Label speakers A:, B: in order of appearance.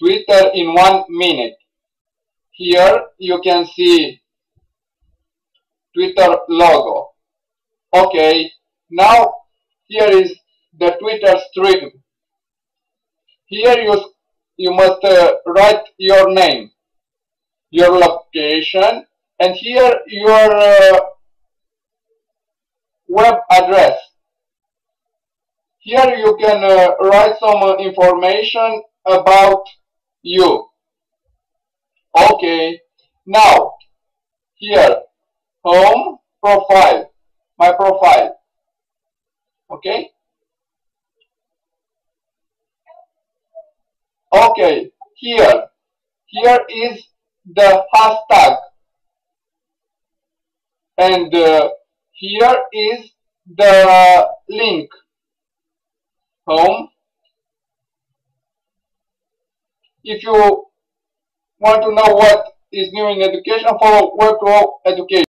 A: Twitter in 1 minute. Here you can see Twitter logo. Okay, now here is the Twitter stream. Here you must write your name, your location, and here your web address. Here you can write some information about you. Okay, now here, home, profile, my profile. Okay. Okay, here is the hashtag, and here is the link. Home. If you want to know what is new in education, follow Web2O Education.